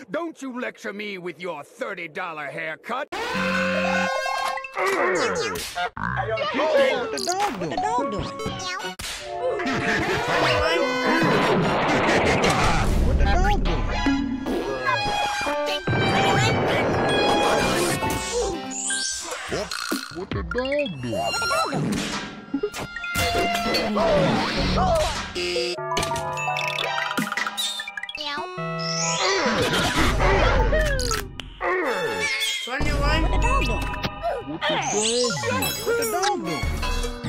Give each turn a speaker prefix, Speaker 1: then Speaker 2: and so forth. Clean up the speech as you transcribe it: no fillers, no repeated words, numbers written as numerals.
Speaker 1: Don't you lecture me with your $30 haircut.
Speaker 2: Hey, yo,
Speaker 3: What the dog doing? What the dog doing? What the dog doing?
Speaker 4: What the dog doing?
Speaker 2: Son, you right?
Speaker 3: What the dog doing?
Speaker 4: What the dog doing?
Speaker 3: What the dog doing?